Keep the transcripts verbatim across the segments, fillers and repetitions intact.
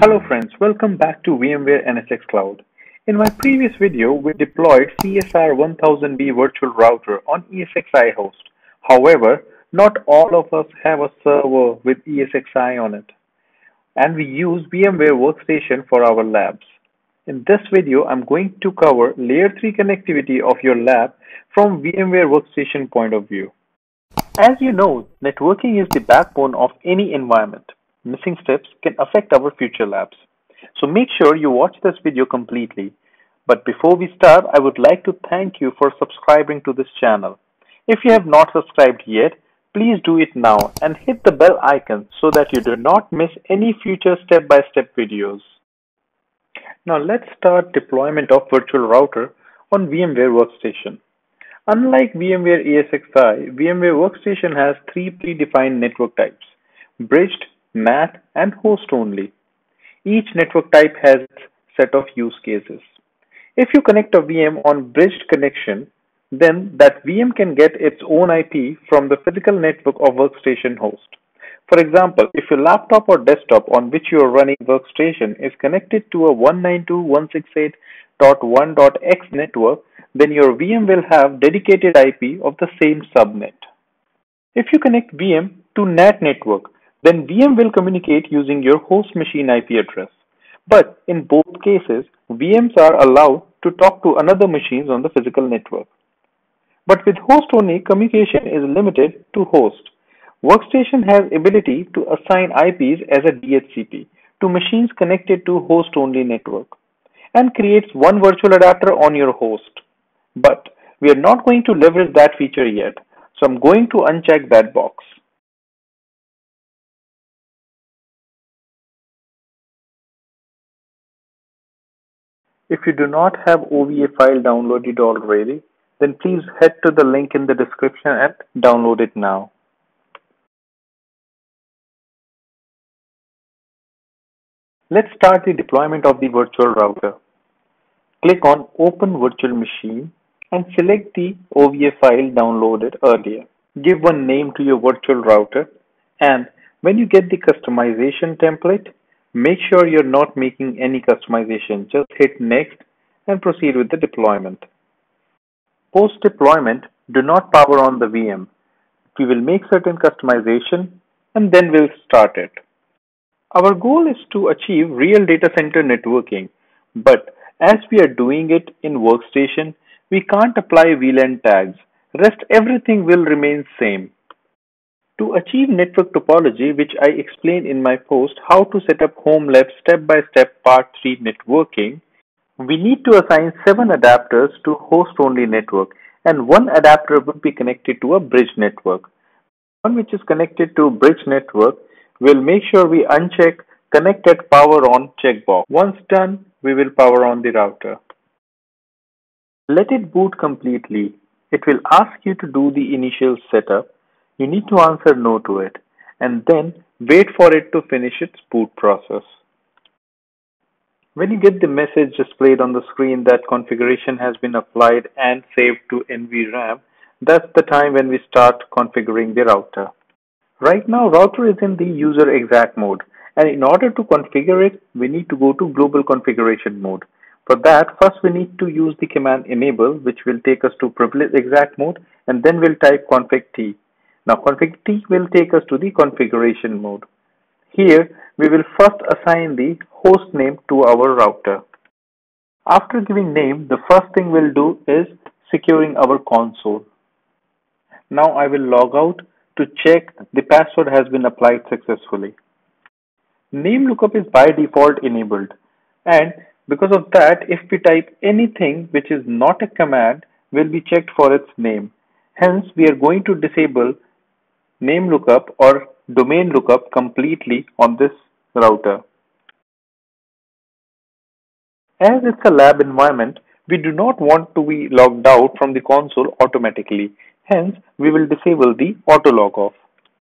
Hello friends, welcome back to VMwareNSXCloud. In my previous video, we deployed C S R one thousand v virtual router on E S X i host. However, not all of us have a server with E S X i on it, and we use VMware Workstation for our labs. In this video, I'm going to cover layer three connectivity of your lab from VMware Workstation point of view. As you know, networking is the backbone of any environment. Missing steps can affect our future labs. So make sure you watch this video completely. But before we start, I would like to thank you for subscribing to this channel. If you have not subscribed yet, please do it now and hit the bell icon so that you do not miss any future step-by-step videos. Now let's start deployment of virtual router on VMware Workstation. Unlike VMware E S X i, VMware Workstation has three predefined network types: bridged, N A T, and host only. Each network type has its set of use cases. If you connect a V M on bridged connection, then that V M can get its own I P from the physical network of workstation host. For example, if your laptop or desktop on which you are running workstation is connected to a one ninety-two dot one sixty-eight dot one dot x network, then your V M will have dedicated I P of the same subnet. If you connect V M to N A T network, then V M will communicate using your host machine I P address. But in both cases, V Ms are allowed to talk to another machines on the physical network. But with host only, communication is limited to host. Workstation has ability to assign I Ps as a D H C P to machines connected to host only network and creates one virtual adapter on your host. But we are not going to leverage that feature yet, so I'm going to uncheck that box. If you do not have O V A file downloaded already, then please head to the link in the description and download it now. Let's start the deployment of the virtual router. Click on Open Virtual Machine and select the O V A file downloaded earlier. Give one name to your virtual router, and when you get the customization template, make sure you're not making any customization. Just hit Next and proceed with the deployment. Post-deployment, do not power on the V M. We will make certain customization and then we'll start it. Our goal is to achieve real data center networking, but as we are doing it in Workstation, we can't apply V LAN tags. Rest everything will remain same. To achieve network topology, which I explained in my post, how to set up homelab step-by-step part three networking, we need to assign seven adapters to host-only network, and one adapter would be connected to a bridge network. One which is connected to bridge network, we'll make sure we uncheck Connect at Power On checkbox. Once done, we will power on the router. Let it boot completely. It will ask you to do the initial setup. You need to answer no to it, and then wait for it to finish its boot process. When you get the message displayed on the screen that configuration has been applied and saved to N V RAM, that's the time when we start configuring the router. Right now, router is in the user exec mode, and in order to configure it, we need to go to global configuration mode. For that, first we need to use the command enable, which will take us to privileged exec mode, and then we'll type config T. Now config T will take us to the configuration mode. Here, we will first assign the host name to our router. After giving name, the first thing we'll do is securing our console. Now I will log out to check the password has been applied successfully. Name lookup is by default enabled, and because of that, if we type anything which is not a command, will be checked for its name. Hence, we are going to disable name lookup or domain lookup completely on this router. As it's a lab environment, we do not want to be logged out from the console automatically. Hence, we will disable the auto log off.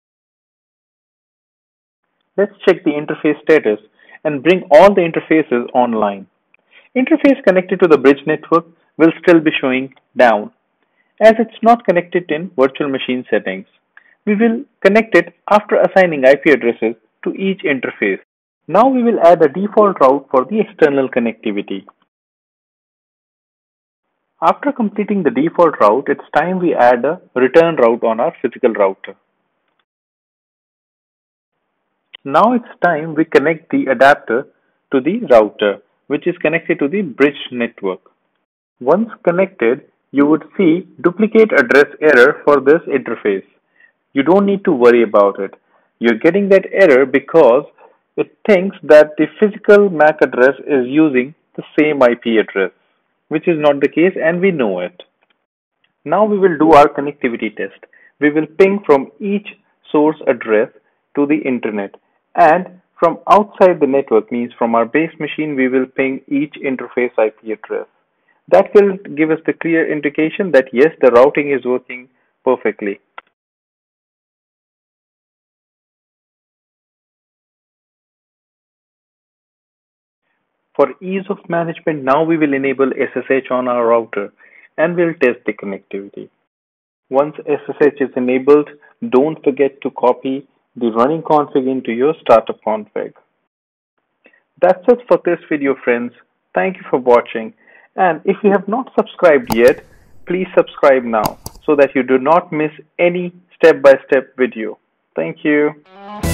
Let's check the interface status and bring all the interfaces online. Interface connected to the bridge network will still be showing down, as it's not connected in virtual machine settings. We will connect it after assigning I P addresses to each interface. Now we will add a default route for the external connectivity. After completing the default route, it's time we add a return route on our physical router. Now it's time we connect the adapter to the router, which is connected to the bridge network. Once connected, you would see duplicate address error for this interface. You don't need to worry about it. You're getting that error because it thinks that the physical M A C address is using the same I P address, which is not the case, and we know it. Now we will do our connectivity test. We will ping from each source address to the internet, and from outside the network, means from our base machine, we will ping each interface I P address. That will give us the clear indication that yes, the routing is working perfectly. For ease of management, now we will enable S S H on our router and we'll test the connectivity. Once S S H is enabled, don't forget to copy the running config into your startup config. That's it for this video, friends. Thank you for watching. And if you have not subscribed yet, please subscribe now so that you do not miss any step-by-step video. Thank you.